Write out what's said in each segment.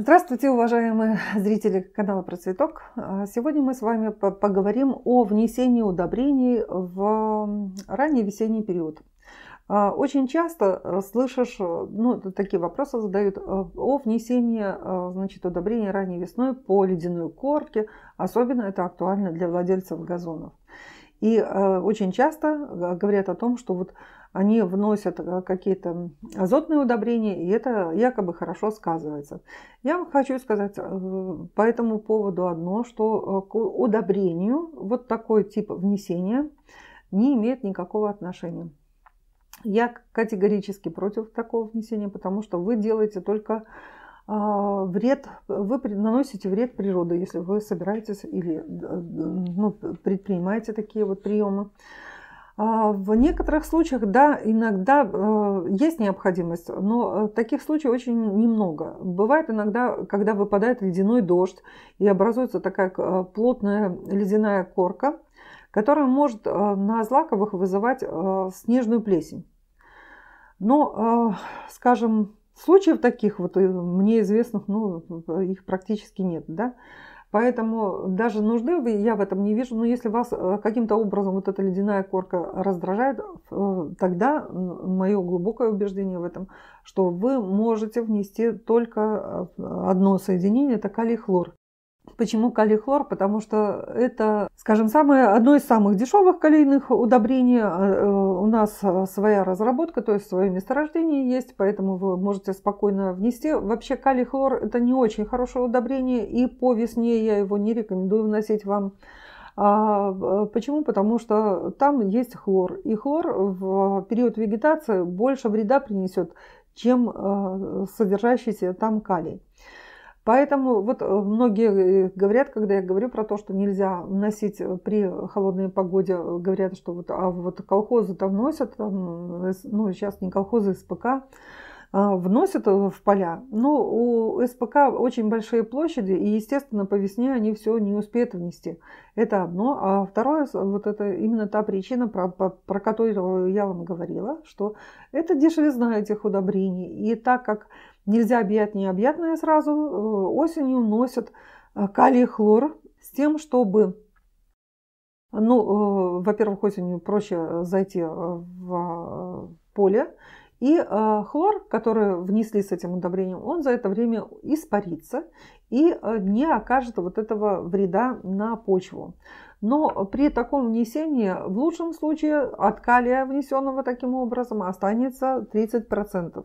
Здравствуйте, уважаемые зрители канала Про Цветок. Сегодня мы с вами поговорим о внесении удобрений в ранний весенний период. Очень часто слышишь, такие вопросы задают о внесении удобрений ранней весной по ледяной корке. Особенно это актуально для владельцев газонов. И очень часто говорят о том, что они вносят какие-то азотные удобрения, и это якобы хорошо сказывается. Я вам хочу сказать по этому поводу одно, что к удобрению такой тип внесения не имеет никакого отношения. Я категорически против такого внесения, потому что вы делаете только вред, вы наносите вред природе, если вы собираетесь или предпринимаете такие приемы. В некоторых случаях, да, иногда есть необходимость, но таких случаев очень немного. Бывает иногда, когда выпадает ледяной дождь и образуется такая плотная ледяная корка, которая может на злаковых вызывать снежную плесень. Но, скажем, случаев таких мне известных, их практически нет, да. Поэтому даже нужды я в этом не вижу. Но если вас каким-то образом эта ледяная корка раздражает, тогда мое глубокое убеждение в этом, что вы можете внести только одно соединение, это калий-хлор. Почему калий-хлор? Потому что это, скажем, одно из самых дешевых калийных удобрений. У нас своя разработка, то есть свое месторождение есть, поэтому вы можете спокойно внести. Вообще калий-хлор это не очень хорошее удобрение, и по весне я его не рекомендую вносить вам. Почему? Потому что там есть хлор, и хлор в период вегетации больше вреда принесет, чем содержащийся там калий. Поэтому многие говорят, когда я говорю про то, что нельзя вносить при холодной погоде, говорят, что колхозы-то вносят, сейчас не колхозы, СПК, вносят в поля. Но у СПК очень большие площади, и, естественно, по весне они все не успеют внести. Это одно. А второе, это именно та причина, про которую я вам говорила, что это дешевизна этих удобрений. И так как нельзя объять необъятное сразу, осенью вносят калий-хлор с тем, чтобы, во-первых, осенью проще зайти в поле, и хлор, который внесли с этим удобрением, он за это время испарится и не окажет этого вреда на почву. Но при таком внесении, в лучшем случае, от калия, внесенного таким образом, останется 30%.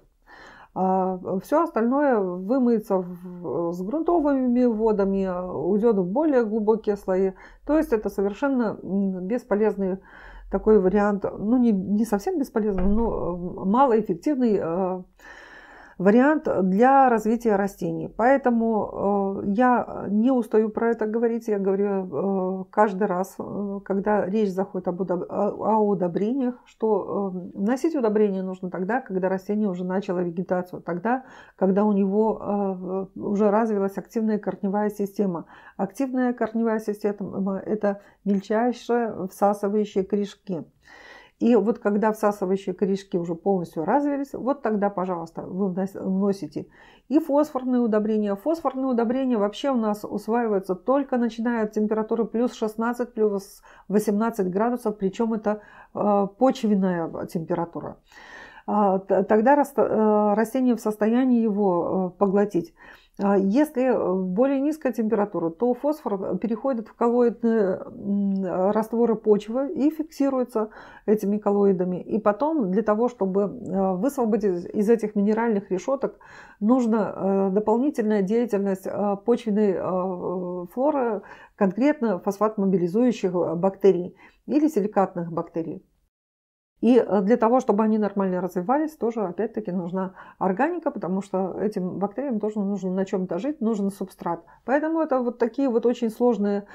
Все остальное вымыется с грунтовыми водами, уйдет в более глубокие слои. То есть это совершенно бесполезный такой вариант, не совсем бесполезный, но малоэффективный вариант для развития растений. Поэтому я не устаю про это говорить. Я говорю каждый раз, когда речь заходит о удобрениях, что вносить удобрения нужно тогда, когда растение уже начало вегетацию, тогда, когда у него уже развилась активная корневая система. Активная корневая система – это мельчайшие всасывающие корешки. И когда всасывающие корешки уже полностью развились, тогда, пожалуйста, вы вносите и фосфорные удобрения. Фосфорные удобрения вообще у нас усваиваются только начиная от температуры плюс 16, плюс 18 градусов, причем это почвенная температура. Тогда растение в состоянии его поглотить. Если более низкая температура, то фосфор переходит в коллоидные растворы почвы и фиксируется этими коллоидами. И потом для того, чтобы высвободить из этих минеральных решеток, нужна дополнительная деятельность почвенной флоры, конкретно фосфат-мобилизующих бактерий или силикатных бактерий. И для того, чтобы они нормально развивались, тоже опять-таки нужна органика, потому что этим бактериям тоже нужно на чем-то жить, нужен субстрат. Поэтому это такие очень сложные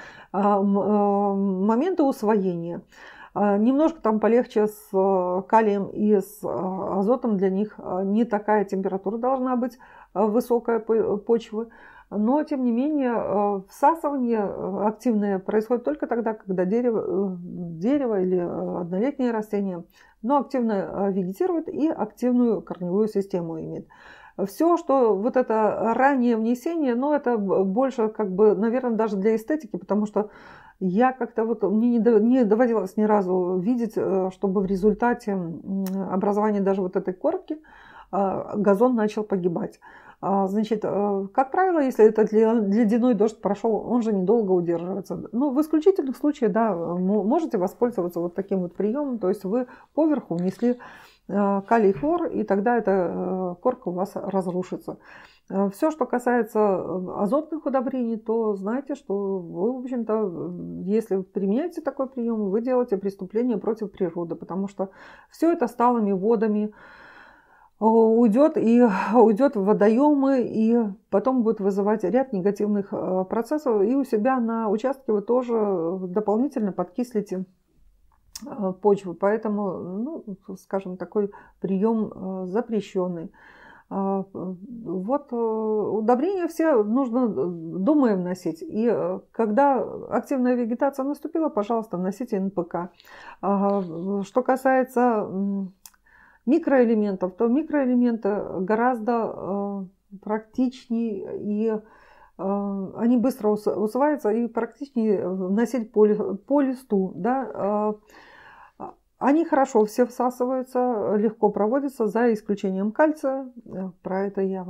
моменты усвоения. Немножко там полегче с калием и с азотом, для них не такая температура должна быть высокая почвы. Но, тем не менее, всасывание активное происходит только тогда, когда дерево или однолетнее растение, но активно вегетирует и активную корневую систему имеет. все, что вот это раннее внесение, ну, это больше, как бы, наверное, даже для эстетики, потому что я как-то вот, мне не доводилось ни разу видеть, чтобы в результате образования даже вот этой корки газон начал погибать. Значит, как правило, если это ледяной дождь прошел, он же недолго удерживается. Но в исключительных случаях, да, можете воспользоваться вот таким вот приемом, то есть вы поверху внесли калий и хлор, и тогда эта корка у вас разрушится. Все, что касается азотных удобрений, то знайте, что вы, в общем-то, если применяете такой прием, вы делаете преступление против природы, потому что все это сталыми водами уйдет в водоемы, и потом будет вызывать ряд негативных процессов. И у себя на участке вы тоже дополнительно подкислите почву. Поэтому, ну, скажем, такой прием запрещенный. Вот удобрения все нужно думаем носить. И когда активная вегетация наступила, пожалуйста, носите НПК. Что касается микроэлементов, то микроэлементы гораздо практичнее, и они быстро усваиваются, и практичнее вносить по листу. Да? Они хорошо все всасываются, легко проводятся, за исключением кальция. Про это я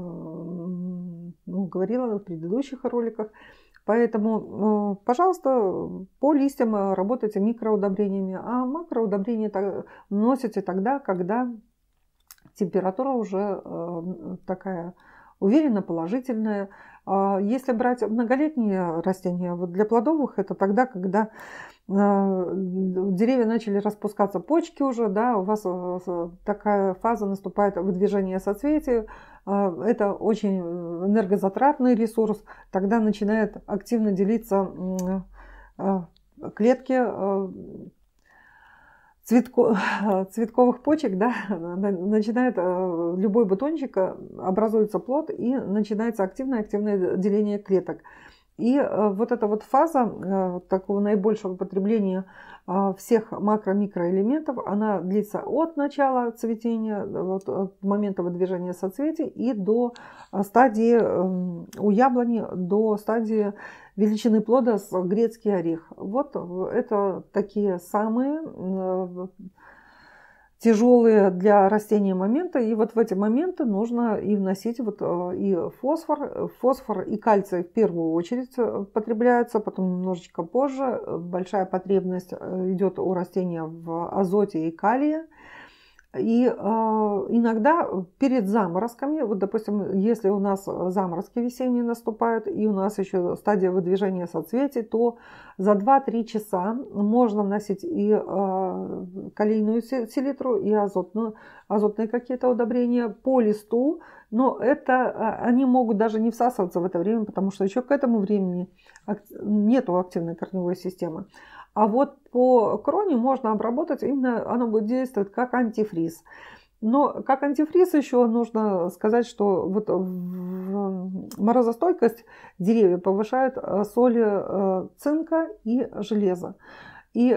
вам говорила в предыдущих роликах. Поэтому, пожалуйста, по листьям работайте микроудобрениями, а макроудобрения носите тогда, когда температура уже такая уверенно положительная. Если брать многолетние растения, вот для плодовых это тогда, когда деревья начали распускаться, почки уже, да, у вас такая фаза наступает выдвижение соцветий. Это очень энергозатратный ресурс. Тогда начинает активно делиться клетки цветковых почек, да, начинает любой бутончик, образуется плод, и начинается активное деление клеток. И вот эта вот фаза такого наибольшего потребления всех макро-микроэлементов, она длится от начала цветения, вот, от момента выдвижения соцветий, и до стадии у яблони, до стадии величины плода с грецкий орех. Вот это такие самые тяжелые для растения моменты, и вот в эти моменты нужно и вносить вот и фосфор и кальций в первую очередь потребляются, потом немножечко позже. Большая потребность идет у растения в азоте и калии. И иногда перед заморозками, вот, допустим, если у нас заморозки весенние наступают, и у нас еще стадия выдвижения соцветий, то за 2-3 часа можно вносить и калийную селитру, и азотные какие-то удобрения по листу, но они могут даже не всасываться в это время, потому что еще к этому времени нету активной корневой системы. А вот по кроне можно обработать, именно оно будет действовать как антифриз. Но как антифриз еще нужно сказать, что вот морозостойкость деревьев повышает соли цинка и железа. И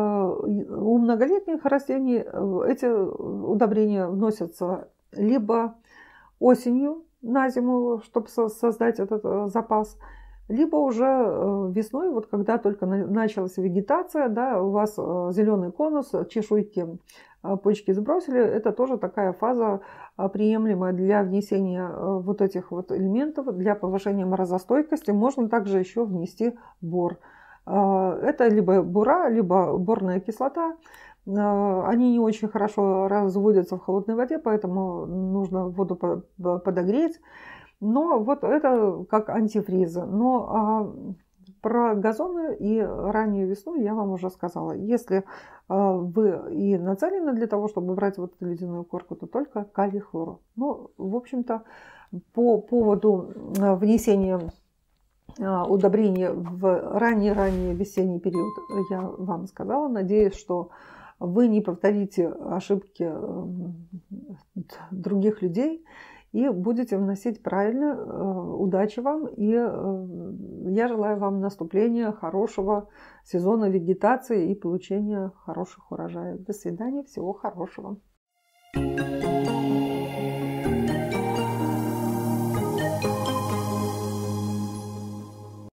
у многолетних растений эти удобрения вносятся либо осенью на зиму, чтобы создать этот запас, либо уже весной, вот когда только началась вегетация, да, у вас зеленый конус, чешуйки, почки сбросили, это тоже такая фаза приемлемая для внесения вот этих вот элементов, для повышения морозостойкости. Можно также еще внести бор. Это либо бура, либо борная кислота. Они не очень хорошо разводятся в холодной воде, поэтому нужно воду подогреть. Но вот это как антифризы. Но про газоны и раннюю весну я вам уже сказала. Если вы и нацелены для того, чтобы брать вот эту ледяную корку, то только калий хлор. Ну, в общем-то, по поводу внесения удобрений в ранний весенний период я вам сказала. Надеюсь, что вы не повторите ошибки других людей и будете вносить правильно. Удачи вам, и я желаю вам наступления хорошего сезона вегетации и получения хороших урожаев. До свидания, всего хорошего.